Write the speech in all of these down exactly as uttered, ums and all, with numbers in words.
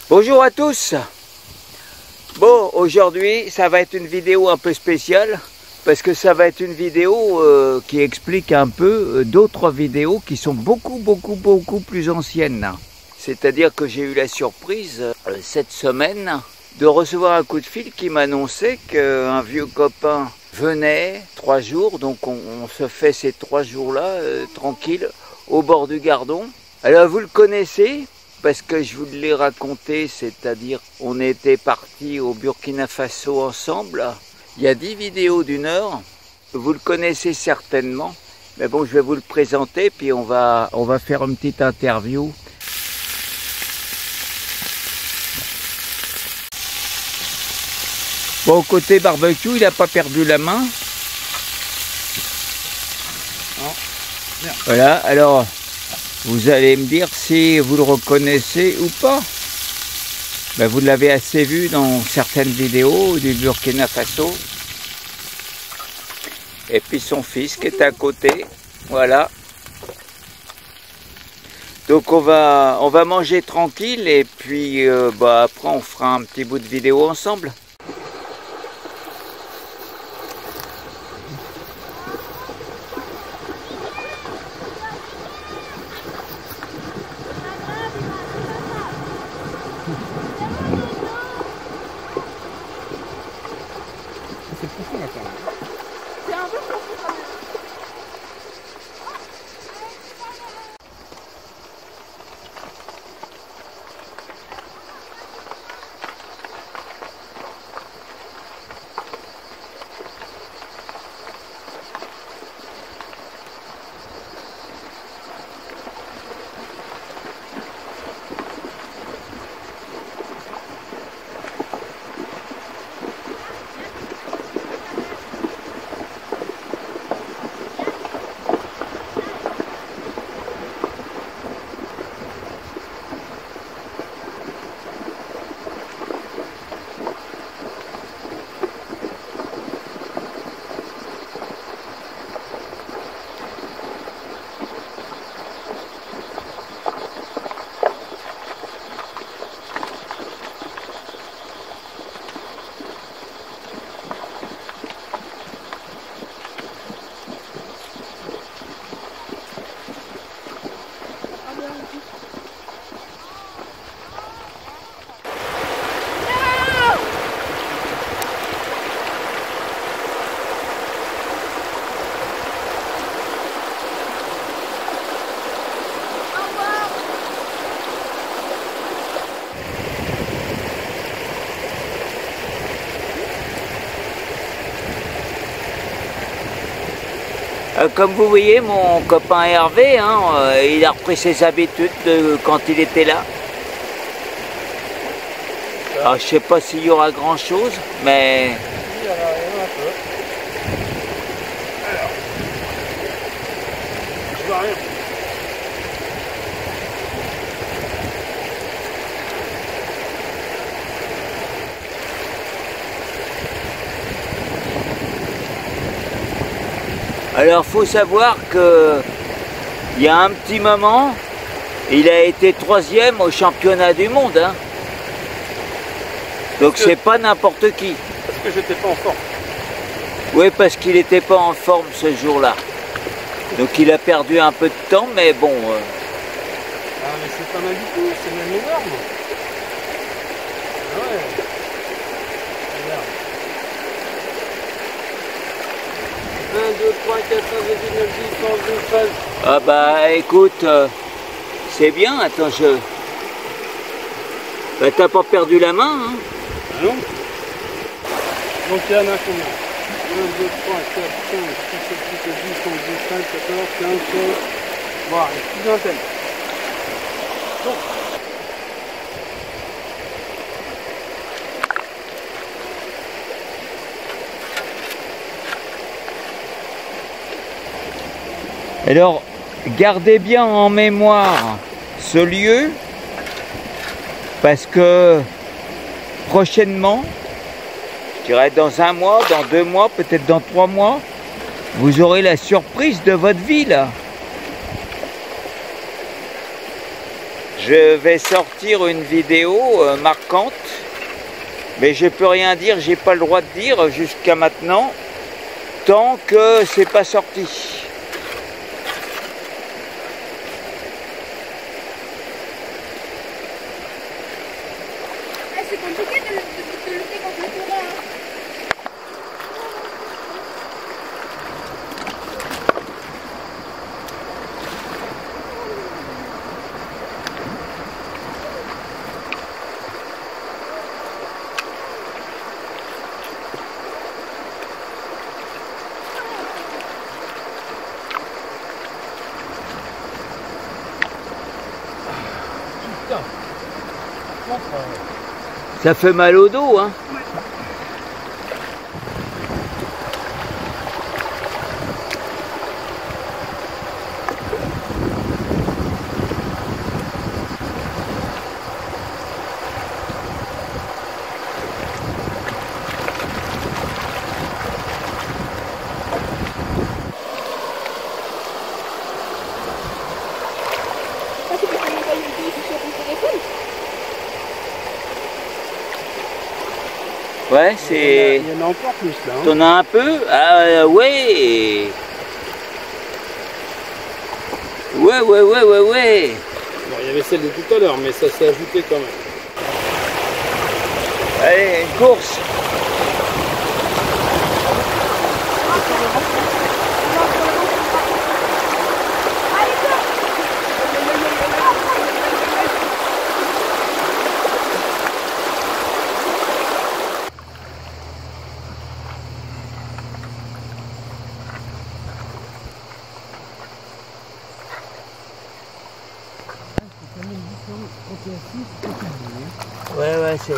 Bonjour à tous. Bon, aujourd'hui, ça va être une vidéo un peu spéciale parce que ça va être une vidéo euh, qui explique un peu euh, d'autres vidéos qui sont beaucoup, beaucoup, beaucoup plus anciennes. C'est-à-dire que j'ai eu la surprise euh, cette semaine de recevoir un coup de fil qui m'annonçait qu'un vieux copain venait trois jours, donc on, on se fait ces trois jours-là euh, tranquille au bord du Gardon. Alors vous le connaissez parce que je vous l'ai raconté, c'est-à-dire on était partis au Burkina Faso ensemble. Il y a dix vidéos d'une heure, vous le connaissez certainement, mais bon je vais vous le présenter puis on va, on va faire une petite interview. Bon, côté barbecue, il n'a pas perdu la main. Non. Merde. Voilà, alors vous allez me dire si vous le reconnaissez ou pas. Ben, vous l'avez assez vu dans certaines vidéos du Burkina Faso. Et puis son fils qui est à côté. Voilà. Donc on va, on va manger tranquille et puis euh, bah, après on fera un petit bout de vidéo ensemble. C'est profond là quand même. C'est un peu profond quand même. Euh, comme vous voyez, mon copain Hervé, hein, euh, il a repris ses habitudes de quand il était là. Alors, je ne sais pas s'il y aura grand chose, mais... Il y en a, il y en a un peu. Alors. Je vois rien. Alors, faut savoir que il y a un petit moment, il a été troisième au championnat du monde. Hein. Donc, que... c'est pas n'importe qui. Parce que j'étais pas en forme. Oui, parce qu'il n'était pas en forme ce jour-là. Donc, il a perdu un peu de temps, mais bon... Euh... Ah, mais c'est pas mal du tout, c'est même énorme. Ah ouais. Regarde. un, deux, trois, quatre, cinq, six, sept, neuf, dix, onze, douze, treize. Ah bah écoute, euh, c'est bien, attends, je... Bah t'as pas perdu la main, hein? Ah non. Donc il y en a combien? un, deux, trois, quatre, cinq, six, sept, huit, dix, onze, douze, treize, quatorze, quinze, seize. Voilà, une petite vingtaine. Donc. Alors, gardez bien en mémoire ce lieu, parce que prochainement, je dirais dans un mois, dans deux mois, peut-être dans trois mois, vous aurez la surprise de votre vie là. je vais sortir une vidéo euh, marquante, mais je peux rien dire, j'ai pas le droit de dire jusqu'à maintenant, tant que c'est pas sorti. Ah, c'est compliqué de, de, de lutter contre le courant. Hein. Ça fait mal au dos, hein. Ah, c'est parce qu'on envoie une vidéo sur ton téléphone. Ouais, c'est... Il y en a encore plus là. Hein. T'en as un peu? Ah ouais. Ouais, ouais, ouais, ouais, ouais. Bon, il y avait celle de tout à l'heure, mais ça s'est ajouté quand même. Allez, une course. Ouais, ouais, c'est...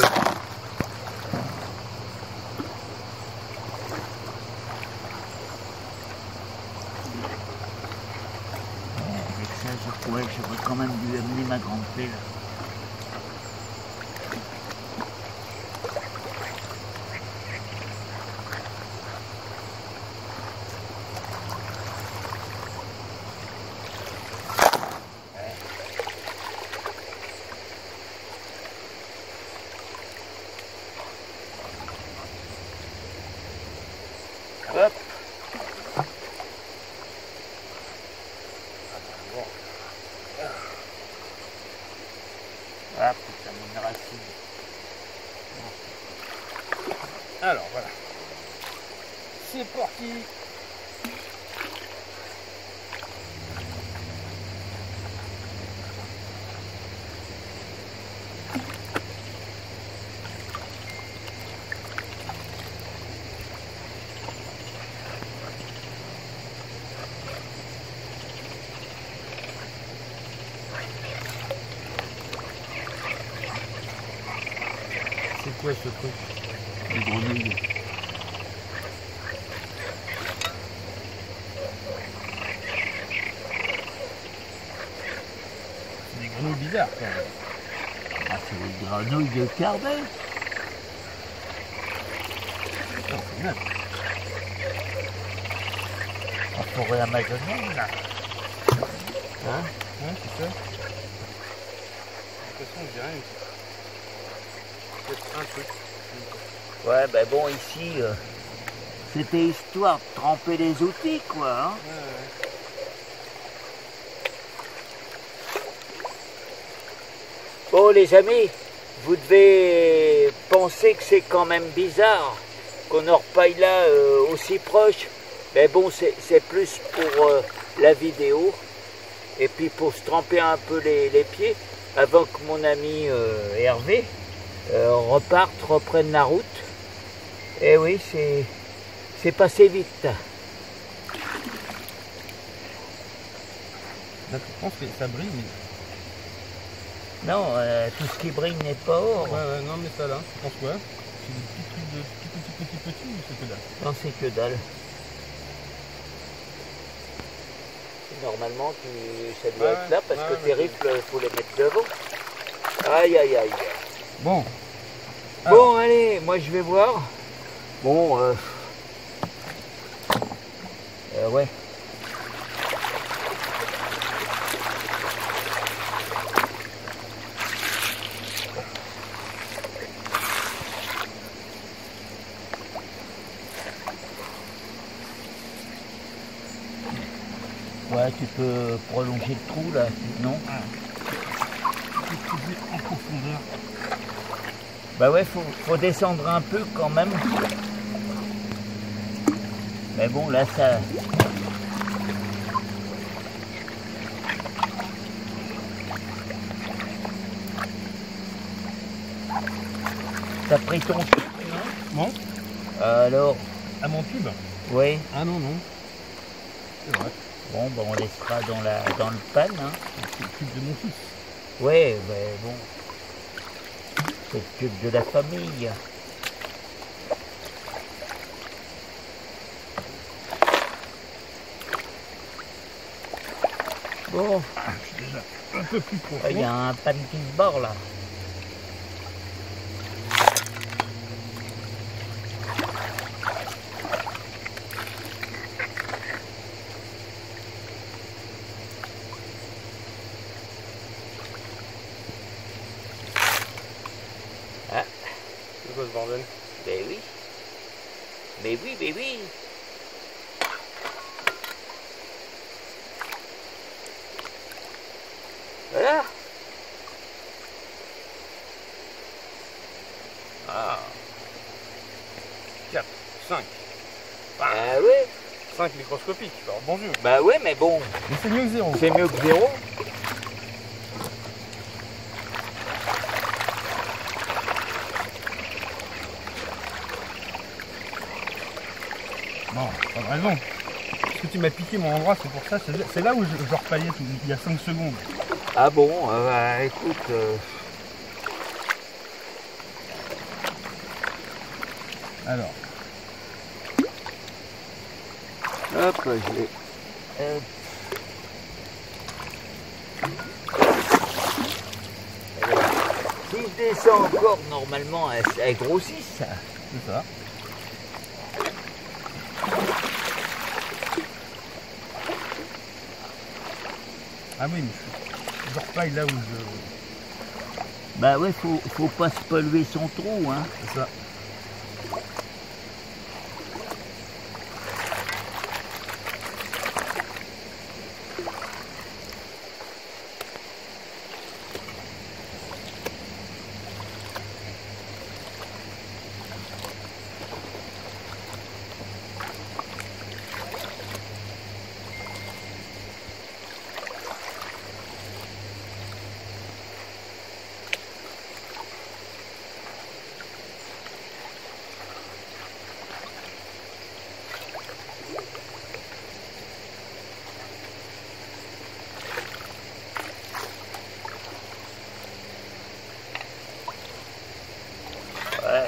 Avec ça, je pourrais, j'aurais quand même dû amener ma grande pelle. Hop. Ah putain, mon racine. Alors voilà. C'est parti. C'est quoi ce truc? Des grenouilles. C'est des grenouilles bizarres quand même. Ah, c'est des grenouilles de Carbet. Oh, c'est neuf. En forêt amazonienne, là. Hein? Ouais, c'est ça. J'ai l'impression que j'ai rien. Peut-être un truc. Ouais, ben bon, ici, euh, c'était histoire de tremper les outils, quoi. Hein? Ouais, ouais. Bon, les amis, vous devez penser que c'est quand même bizarre qu'on en repaille là euh, aussi proche. Mais bon, c'est plus pour euh, la vidéo et puis pour se tremper un peu les, les pieds avant que mon ami euh, Hervé euh, reparte, reprenne la route. Et oui, c'est passé vite. Je pense que ça brille, mais... Non, euh, tout ce qui brille n'est pas or. Ouais, ouais, non, mais ça là, je pense quoi? C'est des petits trucs de tout petit, petit, petit, petit, ou c'est que dalle? Non, c'est que dalle. Normalement, tu, ça doit ouais, être là, parce ouais, que tes ouais, rifles, il faut les mettre devant. Aïe, aïe, aïe. Bon. Alors. Bon, allez, moi je vais voir. Bon, euh... euh ouais. Ouais, tu peux prolonger le trou là, non? Ah. En profondeur. Bah ouais, faut, faut descendre un peu quand même. Mais bon, là ça... T'as pris ton tube, non? Bon. Alors? À mon tube? Oui. Ah non, non. C'est vrai. Bon, bah on laissera dans, la, dans le pan. Hein. C'est le tube de mon fils. Oui, mais bon. C'est le tube de la famille. Bon. Ah, je suis déjà un peu plus profond. Il y a un pan qui se barre là. Ah. C'est quoi ce bordel? Ben oui. Mais oui, mais oui. Voilà. Ah. quatre, cinq. Ah ouais. cinq microscopiques, alors bon Dieu. Bah ouais, mais bon, Mais c'est mieux que zéro. c'est mieux que zéro. Non, pas de raison. Parce que tu m'as piqué mon endroit, c'est pour ça. c'est- C'est là où je, je repaillais tout- il y a cinq secondes. Ah bon, euh, bah, écoute. euh, Alors, Hop, je vais. Hop. Alors, si je descends encore, normalement, elle, elle grossit ça. c'est ça. Ah oui, mais je, je repaille là où je... Bah ouais, faut, faut pas se polluer son trou, hein. C'est ça. Ouais.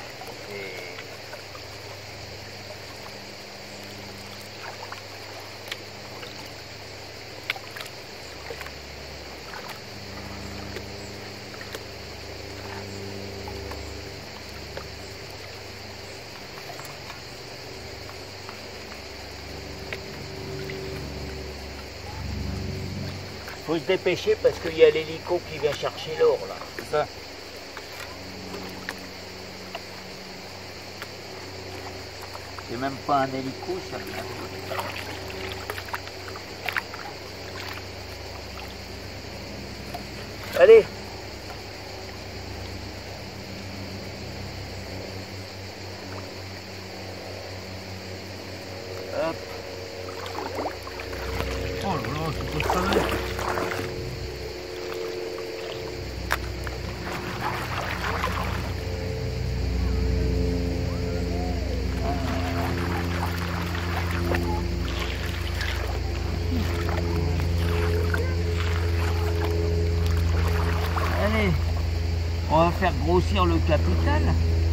Faut se dépêcher parce qu'il y a l'hélico qui vient chercher l'or là. C'est ça. C'est même pas un hélico ça. Allez. Hop. Oh là là, c'est pas de travail. Allez. On va faire grossir le capital.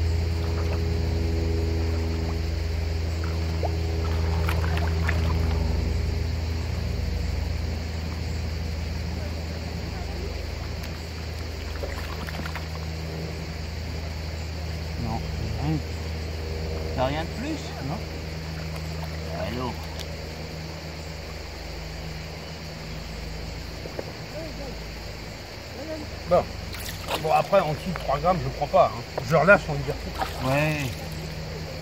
Non, rien. T'as rien de plus? Non. Alors. Bon. Bon, après, en dessous de trois grammes, je prends pas. Hein. Je relâche en liberté. Ouais.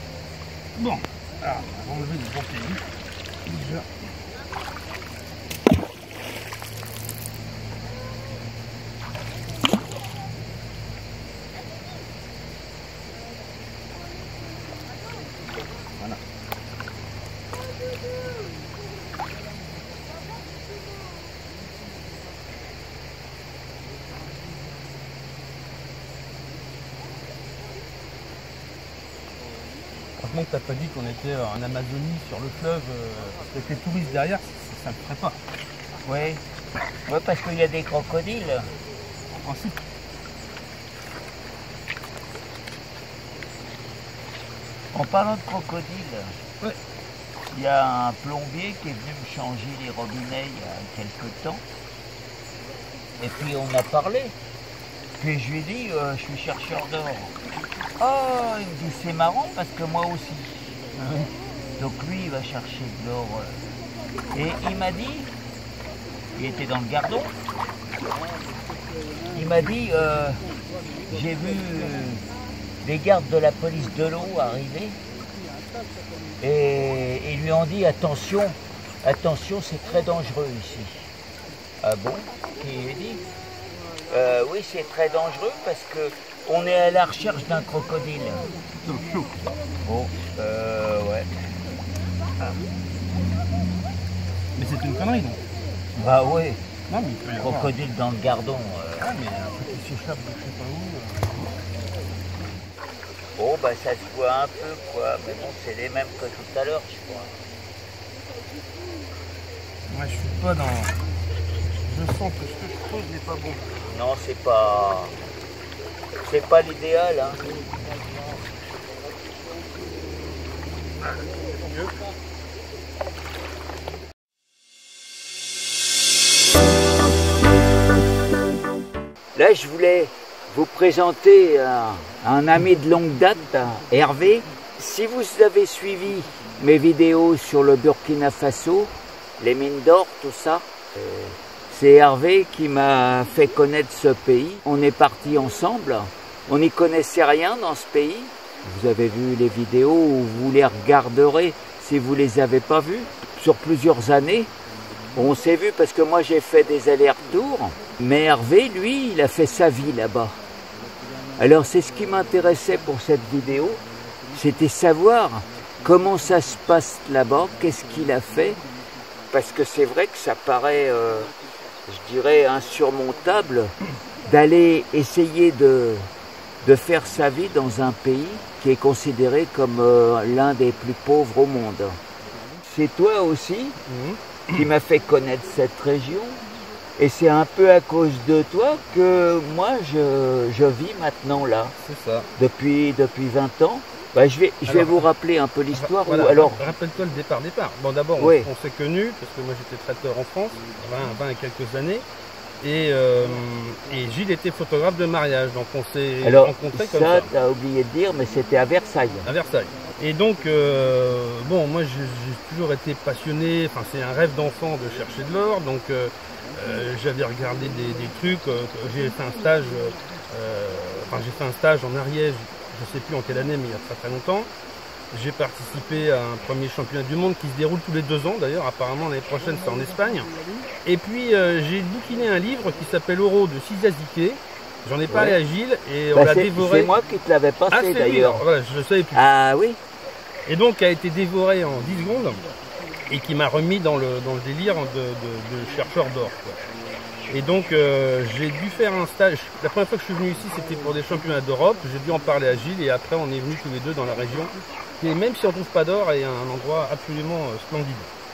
Bon. Alors, on va enlever les bouteilles. Déjà. heureusement que tu n'as pas dit qu'on était en Amazonie, sur le fleuve, euh, parce qu'avec les touristes derrière, ça ne le ferait pas. Oui, ouais, parce qu'il y a des crocodiles. En principe. En parlant de crocodiles, ouais. Il y a un plombier qui est venu me changer les robinets il y a quelques temps. Et puis on a parlé. Puis je lui ai dit, euh, je suis chercheur d'or. Oh, il me dit, c'est marrant parce que moi aussi. Donc lui, il va chercher de l'or. Et il m'a dit, il était dans le Gardon, il m'a dit, euh, j'ai vu des gardes de la police de l'eau arriver. Et ils lui ont dit, attention, attention, c'est très dangereux ici. Ah bon? Qui lui a dit? Euh, oui, c'est très dangereux parce que on est à la recherche d'un crocodile. Bon, euh, ouais. Ah. Mais c'est une connerie, donc. Bah oui. Non, mais il peut y avoir. Crocodile dans le Gardon. Euh... Ah, mais un truc qui s'échappe de je sais pas où. Euh... Oh, bah ça se voit un peu, quoi. Mais bon, c'est les mêmes que tout à l'heure, je crois. Moi, je suis pas dans... Je sens que ce que je trouve n'est pas bon. Non, c'est pas... C'est pas l'idéal, hein. Là, je voulais vous présenter un, un ami de longue date, Hervé. Si vous avez suivi mes vidéos sur le Burkina Faso, les mines d'or, tout ça, euh, c'est Hervé qui m'a fait connaître ce pays. On est partis ensemble, on n'y connaissait rien dans ce pays. Vous avez vu les vidéos, ou vous les regarderez si vous ne les avez pas vues, sur plusieurs années. On s'est vu parce que moi j'ai fait des allers-retours, mais Hervé, lui, il a fait sa vie là-bas. Alors c'est ce qui m'intéressait pour cette vidéo, c'était savoir comment ça se passe là-bas, qu'est-ce qu'il a fait, parce que c'est vrai que ça paraît, euh, je dirais, insurmontable d'aller essayer de, de faire sa vie dans un pays qui est considéré comme euh, l'un des plus pauvres au monde. C'est toi aussi mmh. qui m'a fait connaître cette région. Et c'est un peu à cause de toi que moi, je, je vis maintenant là. C'est ça. Depuis, depuis vingt ans. Bah, je vais, je vais alors, vous rappeler un peu l'histoire. Voilà, alors... Rappelle-toi le départ, départ. Bon, d'abord, oui. on, on s'est connus, parce que moi j'étais traiteur en France, vingt, vingt et quelques années. Et, euh, et Gilles était photographe de mariage, donc on s'est rencontrés comme ça. Ça, tu as oublié de dire, mais c'était à Versailles. À Versailles. Et donc, euh, bon, moi j'ai toujours été passionné, enfin c'est un rêve d'enfant de chercher de l'or, donc euh, euh, j'avais regardé des, des trucs, euh, j'ai fait un stage, euh, enfin j'ai fait un stage en Ariège, je ne sais plus en quelle année, mais il y a très très longtemps. J'ai participé à un premier championnat du monde qui se déroule tous les deux ans, d'ailleurs apparemment l'année prochaine c'est en Espagne. Et puis euh, j'ai bouquiné un livre qui s'appelle Oro de Sizazike. J'en ai parlé ouais. à Gilles et bah on l'a dévoré. C'est moi qui te l'avais passé ah, d'ailleurs. Voilà, je ne savais plus. Ah oui. Et donc a été dévoré en dix secondes et qui m'a remis dans le, dans le délire de, de, de chercheur d'or. Et donc euh, j'ai dû faire un stage. La première fois que je suis venu ici c'était pour des championnats d'Europe. J'ai dû en parler à Gilles et après on est venus tous les deux dans la région. Et même si on ne trouve pas d'or, il y a un endroit absolument euh, splendide.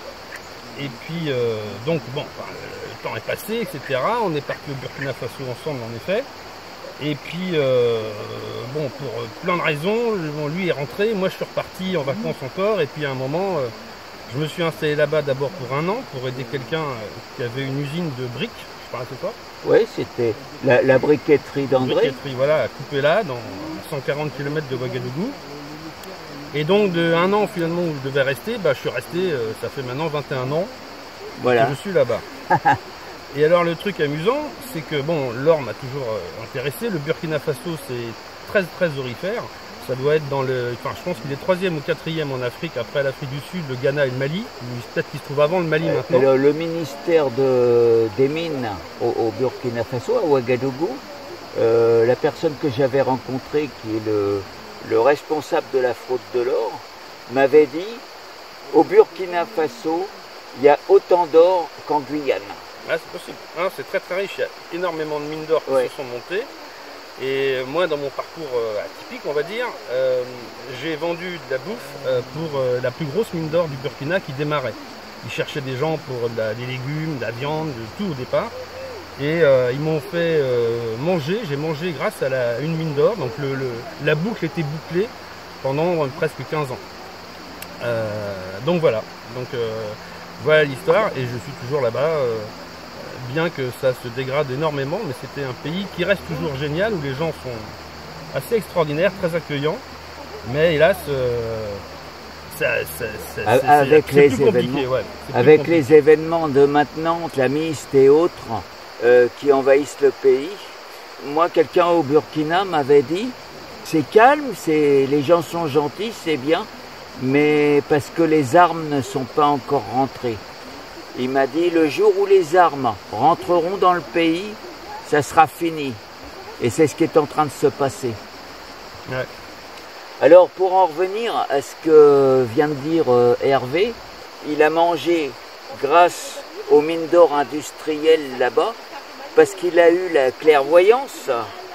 Et puis, euh, donc, bon, enfin, le temps est passé, et cetera. On est parti au Burkina Faso ensemble, en effet. Et puis, euh, bon, pour plein de raisons, bon, lui est rentré, moi je suis reparti en vacances encore. Et puis, à un moment, euh, je me suis installé là-bas d'abord pour un an, pour aider quelqu'un euh, qui avait une usine de briques. Je sais pas, c'est quoi? Oui, c'était la, la briqueterie d'André. La briqueterie, voilà, à Coupéla, dans cent quarante kilomètres de Ouagadougou. Et donc de un an finalement où je devais rester, bah, je suis resté, euh, ça fait maintenant vingt et un ans voilà. que je suis là-bas. Et alors le truc amusant, c'est que bon, l'or m'a toujours euh, intéressé, le Burkina Faso c'est très très aurifère, ça doit être dans le, enfin je pense qu'il est troisième ou quatrième en Afrique après l'Afrique du Sud, le Ghana et le Mali, peut-être qu'il se trouve avant le Mali euh, maintenant. Le, le ministère de, des mines au, au Burkina Faso, à Ouagadougou, euh, la personne que j'avais rencontrée qui est le le responsable de la fraude de l'or, m'avait dit au Burkina Faso, il y a autant d'or qu'en Guyane. Ah, c'est possible. Hein, c'est très très riche, il y a énormément de mines d'or qui ouais. se sont montées. Et moi, dans mon parcours euh, atypique, on va dire, euh, j'ai vendu de la bouffe euh, pour euh, la plus grosse mine d'or du Burkina qui démarrait. Ils cherchaient des gens pour de la, des légumes, de la viande, de tout au départ. Et euh, ils m'ont fait euh, manger, j'ai mangé grâce à la, une mine d'or. Donc le, le, la boucle était bouclée pendant euh, presque quinze ans. Euh, donc voilà, donc euh, voilà l'histoire et je suis toujours là-bas. Euh, bien que ça se dégrade énormément, mais c'était un pays qui reste toujours génial, où les gens sont assez extraordinaires, très accueillants, mais hélas, euh, ça, ça, ça, avec c'est, les c'est plus événements, compliqué, ouais, c'est avec plus compliqué. les événements de maintenant, la Miste et autres, euh, qui envahissent le pays, moi, quelqu'un au Burkina m'avait dit, c'est calme, c'est, les gens sont gentils, c'est bien, mais parce que les armes ne sont pas encore rentrées. Il m'a dit, le jour où les armes rentreront dans le pays, ça sera fini. Et c'est ce qui est en train de se passer. Ouais. Alors, pour en revenir à ce que vient de dire euh, Hervé, il a mangé grâce aux mines d'or industrielles là-bas, parce qu'il a eu la clairvoyance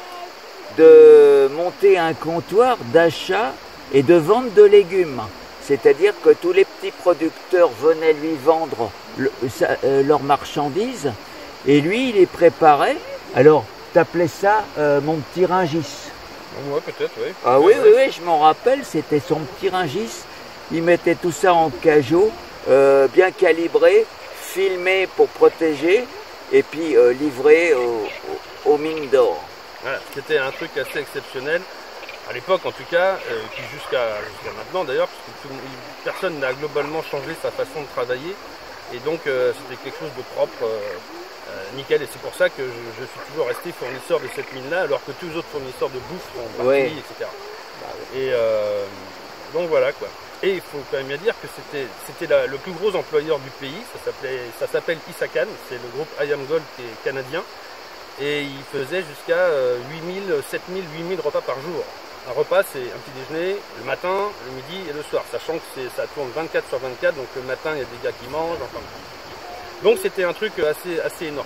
de monter un comptoir d'achat et de vente de légumes. C'est-à-dire que tous les petits producteurs venaient lui vendre le, sa, euh, leurs marchandises et lui, il les préparait. Alors, t'appelais ça euh, mon petit ringis. Ouais, peut-être, oui. Ah oui, oui, oui, je m'en rappelle, c'était son petit ringis. Il mettait tout ça en cajot, euh, bien calibré, filmé pour protéger et puis euh, livré aux, aux, aux mines d'or. Voilà, c'était un truc assez exceptionnel. À l'époque, en tout cas, euh, puis jusqu'à jusqu'à maintenant d'ailleurs, parce que tout, personne n'a globalement changé sa façon de travailler, et donc euh, c'était quelque chose de propre, euh, euh, nickel, et c'est pour ça que je, je suis toujours resté fournisseur de cette mine-là, alors que tous les autres fournisseurs de bouffe sont partis, ouais. et cetera. Et euh, donc voilà quoi. Et il faut quand même bien dire que c'était c'était le plus gros employeur du pays, ça s'appelait ça s'appelle Isakan, c'est le groupe I Am Gold qui est canadien, et il faisait jusqu'à euh, huit mille, sept mille, huit mille repas par jour. Un repas, c'est un petit déjeuner, le matin, le midi et le soir, sachant que ça tourne vingt-quatre sur vingt-quatre, donc le matin, il y a des gars qui mangent, enfin. Donc c'était un truc assez, assez énorme.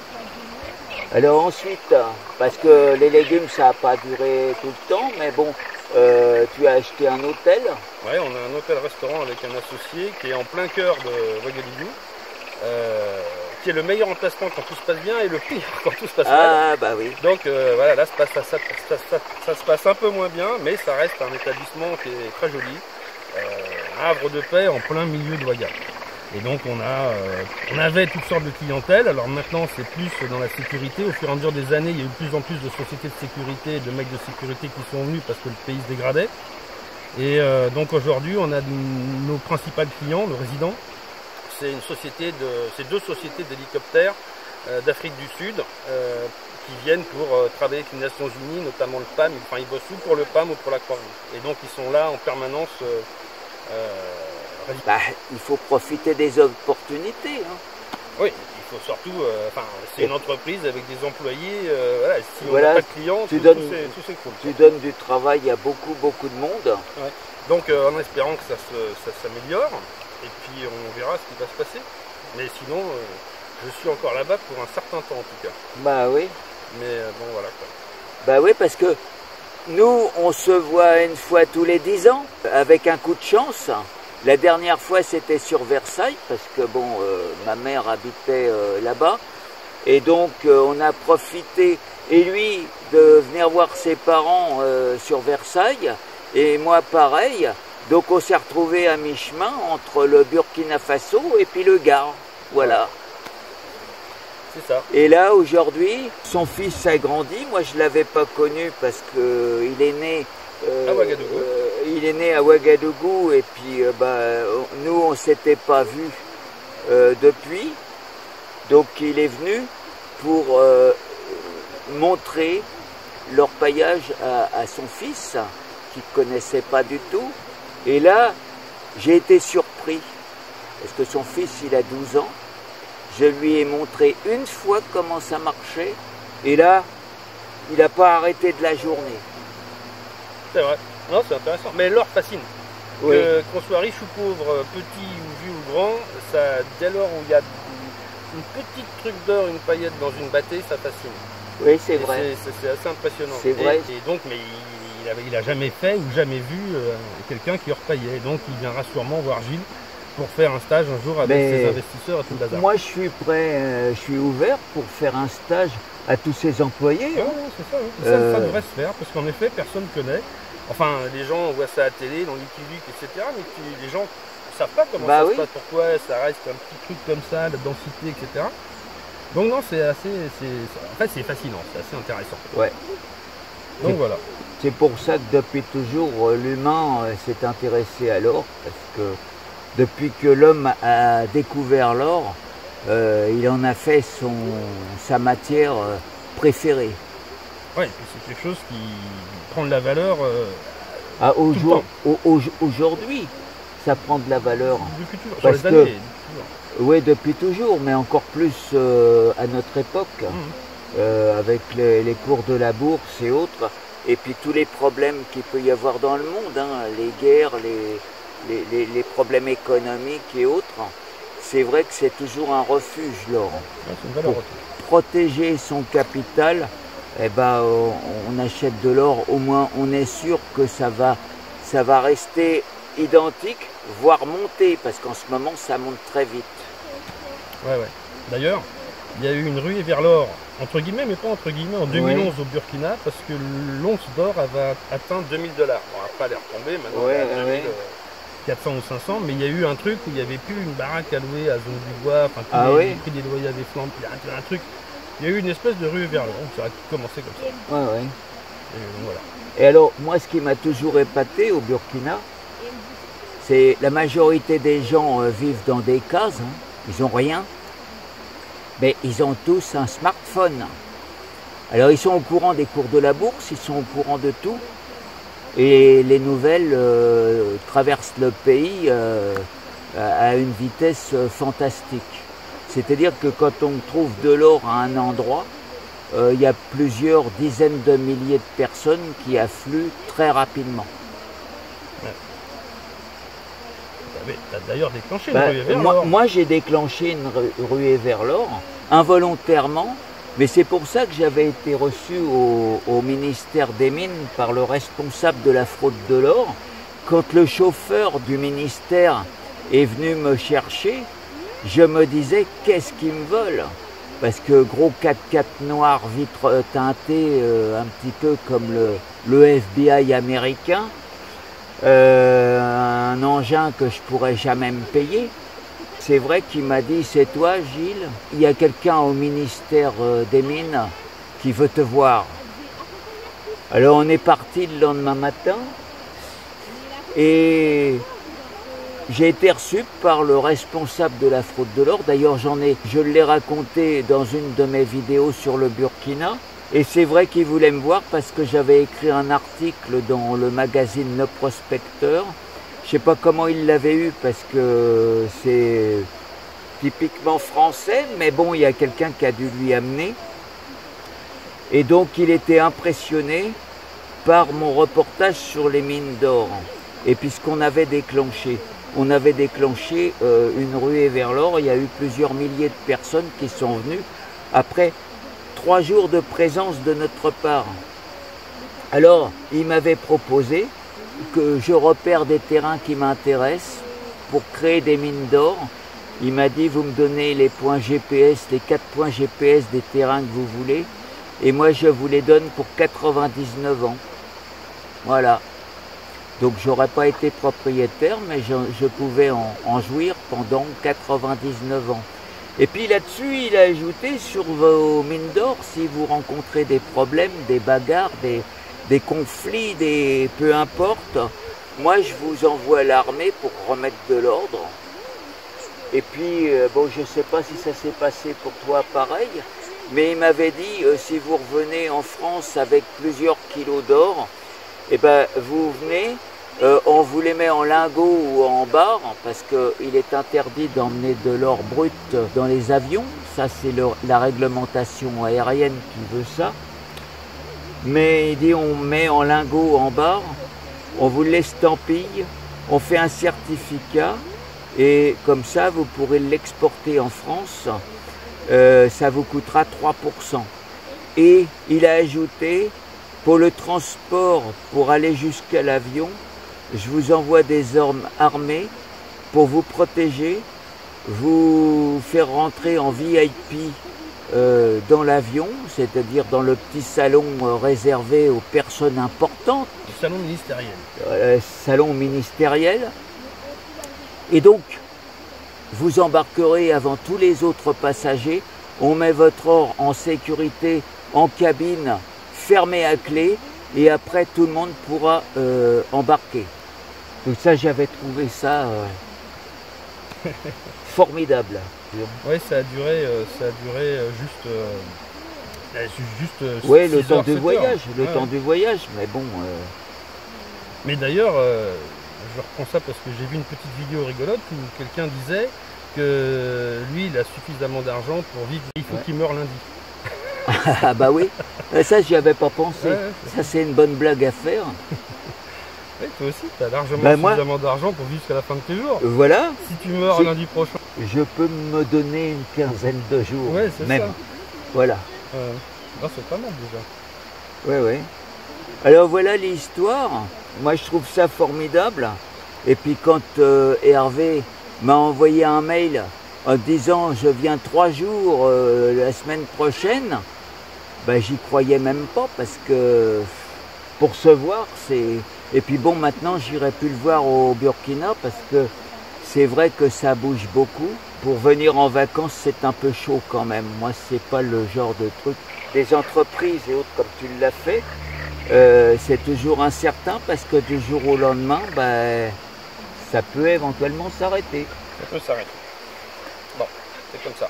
Alors ensuite, parce que les légumes, ça n'a pas duré tout le temps, mais bon, euh, tu as acheté un hôtel. Ouais, on a un hôtel-restaurant avec un associé qui est en plein cœur de Ouagadougou. Euh, qui est le meilleur emplacement quand tout se passe bien et le pire quand tout se passe mal. Ah bah oui. Donc euh, voilà, là ça, ça, ça, ça, ça, ça se passe un peu moins bien, mais ça reste un établissement qui est très joli. Euh, un havre de paix en plein milieu de Ouaga. Et donc on a, euh, on avait toutes sortes de clientèle. Alors maintenant c'est plus dans la sécurité. Au fur et à mesure des années, il y a eu de plus en plus de sociétés de sécurité et de mecs de sécurité qui sont venus parce que le pays se dégradait. Et euh, donc aujourd'hui, on a nos principaux clients, nos résidents. C'est une société de, c'est deux sociétés d'hélicoptères euh, d'Afrique du Sud euh, qui viennent pour euh, travailler avec les Nations Unies, notamment le P A M. Enfin, ils bossent ou pour le P A M ou pour la Croix-Rouge. Et donc, ils sont là en permanence. Euh, euh, bah, il faut profiter des opportunités. Hein. Oui, il faut surtout. Euh, enfin, c'est une entreprise avec des employés. Euh, voilà, si on voilà, n'a pas de clients, tu tout, donnes, tout s'écroule. Tu donnes du travail à beaucoup, beaucoup de monde. Ouais. Donc, euh, en espérant que ça, se, ça s'améliore. Et puis on verra ce qui va se passer. Mais sinon, euh, je suis encore là-bas pour un certain temps en tout cas. Bah oui. Mais euh, bon voilà quoi. Bah oui, parce que nous, on se voit une fois tous les dix ans, avec un coup de chance. La dernière fois, c'était sur Versailles, parce que bon, euh, ma mère habitait euh, là-bas. Et donc, euh, on a profité, et lui, de venir voir ses parents euh, sur Versailles, et moi pareil. Donc on s'est retrouvé à mi-chemin entre le Burkina Faso et puis le Gard. Voilà. C'est ça. Et là aujourd'hui, son fils a grandi. Moi je ne l'avais pas connu parce qu'il est né euh, à Ouagadougou. Euh, il est né à Ouagadougou et puis euh, bah, nous on ne s'était pas vus euh, depuis. Donc il est venu pour euh, montrer l'orpaillage à, à son fils qu'il ne connaissait pas du tout. Et là, j'ai été surpris, parce que son fils, il a douze ans. Je lui ai montré une fois comment ça marchait, et là, il n'a pas arrêté de la journée. C'est vrai. Non, c'est intéressant. Mais l'or fascine. Oui. Que, qu'on soit riche ou pauvre, petit ou vieux ou grand, ça, dès lors où il y a une petite truc d'or, une paillette dans une bâtée, ça fascine. Oui, c'est Et vrai. c'est- C'est assez impressionnant. C'est vrai. Et, et donc, mais il, il, a, il a jamais fait ou jamais vu euh, quelqu'un qui repaillait. Donc, il viendra sûrement voir Gilles pour faire un stage un jour avec Mais ses investisseurs et tout le bazar. Moi, je suis prêt, euh, je suis ouvert pour faire un stage à tous ces employés. Ouais, hein. ouais, c'est ça, ouais. Et ça, Euh, ça devrait se faire parce qu'en effet, personne ne connaît. Enfin, les gens voient ça à la télé, dans Wikileaks, et cetera. Mais qui- les gens ne savent pas comment Bah ça oui. se passe, pourquoi ça reste un petit truc comme ça, la densité, et cetera. Donc non, c'est assez, c'est, c'est- en fait, c'est fascinant, c'est assez intéressant. Ouais. Donc voilà. C'est pour ça que depuis toujours, euh, l'humain euh, s'est intéressé à l'or, parce que depuis que l'homme a découvert l'or, euh, il en a fait son, sa matière euh, préférée. Ouais, et puis c'est quelque chose qui prend de la valeur euh, Ah, au Tout le jour- temps. au- au- Aujourd'hui, ça prend de la valeur. depuis toujours, sur Parce les que- années. Toujours. Oui, depuis toujours, mais encore plus euh, à notre époque, Mhm. euh, avec les, les cours de la bourse et autres, et puis tous les problèmes qu'il peut y avoir dans le monde, hein, les guerres, les, les, les- les problèmes économiques et autres. C'est vrai que c'est toujours un refuge, l'or. Ouais, c'est une valeur Pour haute. protéger son capital, eh ben, on, on achète de l'or, au moins on est sûr que ça va, ça va rester identique, voire monter, parce qu'en ce moment ça monte très vite. Ouais, ouais. D'ailleurs, il y a eu une ruée vers l'or, entre guillemets, mais pas entre guillemets, en deux mille onze au Burkina, parce que l'once d'or avait atteint deux mille dollars. Bon, après, elle est retombée, maintenant Ouais, elle est à ouais, deux mille quatre cents ou cinq cents, mais il y a eu un truc où il n'y avait plus une baraque à louer à Zone du Bois, enfin, tous Ah les, ouais les prix des loyers avaient flambé, il y a un, un truc. Il y a eu une espèce de ruée vers l'or, ça a commencé comme ça. Ouais, ouais. Et donc, voilà. Et alors, moi, ce qui m'a toujours épaté au Burkina, c'est la majorité des gens euh, vivent dans des cases, hein, ils n'ont rien, mais ils ont tous un smartphone. Alors, ils sont au courant des cours de la bourse, ils sont au courant de tout, et les nouvelles euh, traversent le pays euh, à à une vitesse euh, fantastique. C'est-à-dire que quand on trouve de l'or à un endroit, euh, il y a plusieurs dizaines de milliers de personnes qui affluent très rapidement. Tu as d'ailleurs déclenché une Bah, ruée vers moi, l'or. moi, j'ai déclenché une ru- ruée vers l'or, involontairement, mais c'est pour ça que j'avais été reçu au, au ministère des Mines par le responsable de la fraude de l'or. Quand le chauffeur du ministère est venu me chercher, je me disais, qu'est-ce qu'ils me veulent? Parce que gros quatre-quatre noir, vitre teintée, euh, un petit peu comme le, le F B I américain, euh, un engin que je pourrais jamais me payer. C'est vrai qu'il m'a dit, c'est toi Gilles, il y a quelqu'un au ministère euh, des Mines qui veut te voir. Alors on est parti le lendemain matin et j'ai été reçu par le responsable de la fraude de l'or. D'ailleurs, j'en ai, je l'ai raconté dans une de mes vidéos sur le Burkina. Et c'est vrai qu'il voulait me voir parce que j'avais écrit un article dans le magazine Le Prospecteur. Je sais pas comment il l'avait eu parce que c'est typiquement français, mais bon, il y a quelqu'un qui a dû lui amener. Et donc, il était impressionné par mon reportage sur les mines d'or. Et puis, ce qu'on avait déclenché. On avait déclenché euh, une ruée vers l'or. Il y a eu plusieurs milliers de personnes qui sont venues après trois jours de présence de notre part. Alors, il m'avait proposé que je repère des terrains qui m'intéressent pour créer des mines d'or. Il m'a dit, vous me donnez les points G P S, les quatre points G P S des terrains que vous voulez, et moi je vous les donne pour quatre-vingt-dix-neuf ans. Voilà. Donc j'aurais pas été propriétaire, mais je, je pouvais en, en jouir pendant quatre-vingt-dix-neuf ans. Et puis là-dessus, il a ajouté sur vos mines d'or, si vous rencontrez des problèmes, des bagarres, des, des conflits, des peu importe, moi je vous envoie l'armée pour remettre de l'ordre. Et puis, euh, bon, je ne sais pas si ça s'est passé pour toi pareil, mais il m'avait dit, euh, si vous revenez en France avec plusieurs kilos d'or, eh ben, vous venez, euh, on vous les met en lingots ou en barres, parce qu'il est interdit d'emmener de l'or brut dans les avions. Ça, c'est le- la réglementation aérienne qui veut ça. Mais il dit, on met en lingots, en barres, on vous l'estampille, on fait un certificat, et comme ça, vous pourrez l'exporter en France. Euh, ça vous coûtera trois pour cent. Et il a ajouté, pour le transport, pour aller jusqu'à l'avion, je vous envoie des hommes armés pour vous protéger, vous faire rentrer en V I P euh, dans l'avion, c'est-à-dire dans le petit salon euh, réservé aux personnes importantes. Le salon ministériel. Euh, salon ministériel. Et donc, vous embarquerez avant tous les autres passagers. On met votre or en sécurité en cabine, fermée à clé, et après tout le monde pourra euh, embarquer. Donc ça, j'avais trouvé ça euh, formidable. Oui, ça a duré, euh, ça a duré euh, juste, euh, euh, juste. Euh, Oui, le six temps heures, du sept voyage, heures. le Ouais. temps du voyage, mais bon. Euh... Mais d'ailleurs, euh, je reprends ça parce que j'ai vu une petite vidéo rigolote où quelqu'un disait que lui, il a suffisamment d'argent pour vivre. Il faut Ouais. qu'il meure lundi. Ah bah oui, ça j'y avais pas pensé. Ouais, ouais, c'est Ça c'est une bonne blague à faire. Oui, toi aussi, tu as largement Ben, moi- suffisamment d'argent pour vivre jusqu'à la fin de tes jours. Voilà, Si tu meurs Si. lundi prochain. je peux me donner une quinzaine de jours, Ouais, c'est même. ça. Voilà, Euh, non, c'est pas mal déjà. ouais, ouais. Alors voilà l'histoire. Moi je trouve ça formidable. Et puis quand euh, Hervé m'a envoyé un mail en disant je viens trois jours euh, la semaine prochaine, ben j'y croyais même pas parce que pour se voir c'est... Et puis bon maintenant j'irai plus le voir au Burkina parce que c'est vrai que ça bouge beaucoup. Pour venir en vacances c'est un peu chaud quand même. Moi c'est pas le genre de truc. Des entreprises et autres comme tu l'as fait, euh, c'est toujours incertain parce que du jour au lendemain, ben, ça peut éventuellement s'arrêter. Ça peut s'arrêter. Bon, c'est comme ça.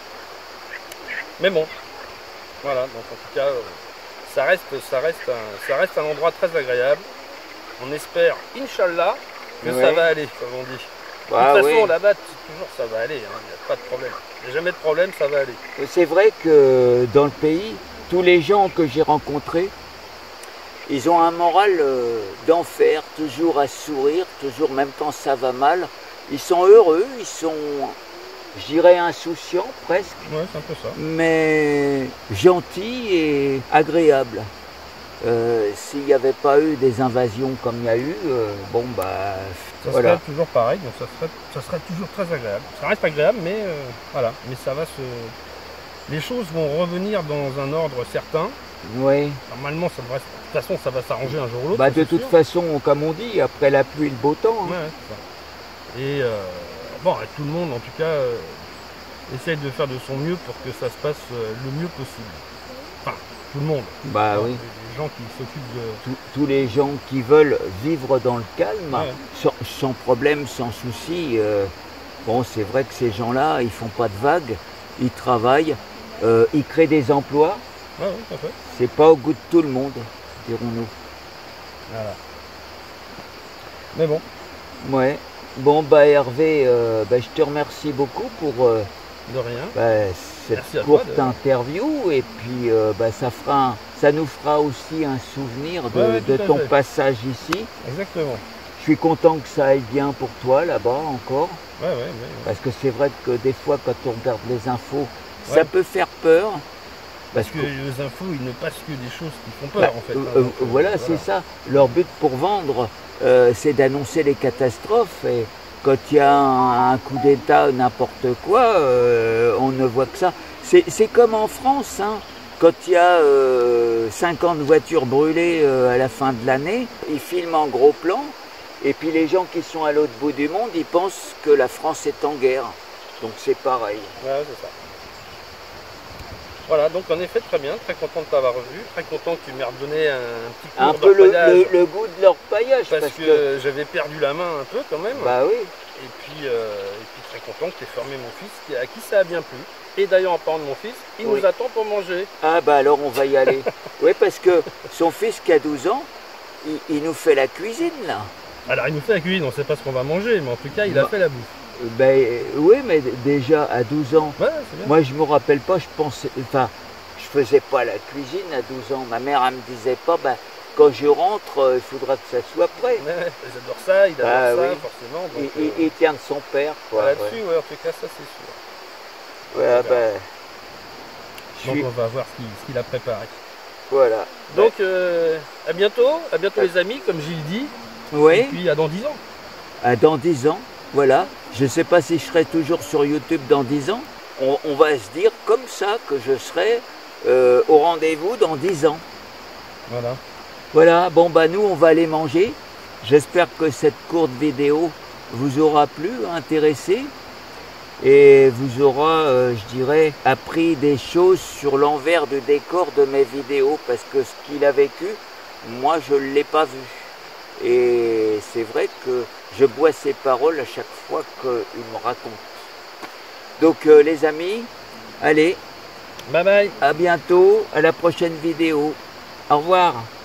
Mais bon, voilà, donc en tout cas, euh, ça reste, ça reste, un, ça reste un endroit très agréable. On espère, Inch'Allah, que ça Ouais. va aller, comme on dit. De Ah toute façon, oui. là-bas, toujours ça va aller, il n'y a pas de problème. Il n'y a jamais de problème, ça va aller. C'est vrai que dans le pays, tous les gens que j'ai rencontrés, ils ont un moral euh, d'enfer, toujours à sourire, toujours même quand ça va mal. Ils sont heureux, ils sont, je dirais, insouciants presque, Ouais, c'est un peu ça. mais gentils et agréables. Euh, S'il n'y avait pas eu des invasions comme il y a eu, euh, bon bah Ça voilà. serait toujours pareil, donc ça serait, ça serait toujours très agréable. Ça reste agréable, mais euh, voilà, mais ça va se... Les choses vont revenir dans un ordre certain. Oui. Normalement, ça devrait... de toute façon, ça va s'arranger un jour ou l'autre. Bah, ça, de c'est toute sûr. façon, comme on dit, après la pluie, le beau temps. hein. Ouais, c'est ça. Et euh, bon, tout le monde, en tout cas, euh, essaye de faire de son mieux pour que ça se passe euh, le mieux possible. Enfin, tout le monde. Bah Alors, oui. les, les gens qui s'occupent de... Tous- tous les gens qui veulent vivre dans le calme, Ouais. sans, sans problème, sans souci. euh, bon, c'est vrai que ces gens-là, ils font pas de vagues, ils travaillent, euh, ils créent des emplois. Ouais, ouais, tout à fait. C'est pas au goût de tout le monde, dirons-nous. Voilà. Mais bon, Ouais. Bon, bah Hervé, euh, bah, je te remercie beaucoup pour euh, de rien. bah, cette Merci à toi courte de- interview. Et puis, euh, bah, ça, fera un- ça nous fera aussi un souvenir de, Ouais, ouais, de tout à ton fait. passage ici. Exactement. Je suis content que ça aille bien pour toi là-bas encore. Ouais, ouais, ouais. Parce que c'est vrai que des fois, quand on regarde les infos, ça Ouais. peut faire peur. Parce Parce que que, les infos, ils ne passent que des choses qui font peur, bah, en fait. euh, hein. euh, Donc, euh, voilà, c'est ça. Leur but pour vendre, euh, c'est d'annoncer les catastrophes. Et quand il y a un, un coup d'État, n'importe quoi, euh, on ne voit que ça. C'est c'est comme en France, hein. Quand il y a euh, cinquante voitures brûlées euh, à la fin de l'année, ils filment en gros plan. Et puis les gens qui sont à l'autre bout du monde, ils pensent que la France est en guerre. Donc c'est pareil. Ouais, c'est ça. Voilà, donc en effet, très bien, très content de t'avoir revu, très content que tu m'aies redonné un petit cours Un peu le, d'orpaillage, le- le goût de leur paillage. parce, Parce, que, que, j'avais perdu la main un peu quand même. bah oui. Et puis, euh, et puis très content que tu aies formé mon fils, qui- à qui ça a bien plu. Et d'ailleurs, en parlant de mon fils, il Oui. nous attend pour manger. Ah bah alors on va y aller. Oui, parce que son fils qui a douze ans, il, il nous fait la cuisine là. Alors, il nous fait la cuisine, on ne sait pas ce qu'on va manger, mais en tout cas, il a Bah. fait la bouffe. Euh, Ben euh, oui, mais d- déjà à douze ans, Ouais, c'est bien. moi je me rappelle pas, je pensais, enfin, je faisais pas la cuisine à douze ans. Ma mère elle me disait pas, ben quand je rentre, euh, il faudra que ça soit prêt. Ouais, ouais, ils adorent ça, il adore Bah ça, oui. forcément. Il, Donc, il- euh, il tient de son père, quoi. là-dessus, ouais. ouais, en tout cas, ça c'est sûr. Ouais, on verra. ben, je Donc suis- on va voir ce qu'il ce qu'il a préparé. Voilà. Donc, euh, à bientôt, à bientôt Ouais. les amis, comme Gilles dit. Oui. Et puis à dans dix ans. Ah, dans dix ans, voilà. Je ne sais pas si je serai toujours sur YouTube dans dix ans. On, on va se dire comme ça que je serai euh, au rendez-vous dans dix ans. Voilà. Voilà, bon bah nous on va aller manger. J'espère que cette courte vidéo vous aura plu, intéressé. Et vous aura, euh, je dirais, appris des choses sur l'envers du décor de mes vidéos. Parce que ce qu'il a vécu, moi je ne l'ai pas vu. Et c'est vrai que je bois ses paroles à chaque fois qu'il me raconte. Donc euh, les amis, allez, Bye bye. à bientôt, à la prochaine vidéo. Au revoir.